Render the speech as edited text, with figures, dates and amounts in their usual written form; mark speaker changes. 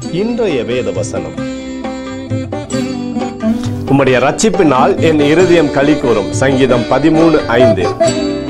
Speaker 1: இன்றைய வேத வசனம். உம்முடைய ரட்சிப்பினால் என் இருதயம் களி கூறும். சங்கீதம் 13:5.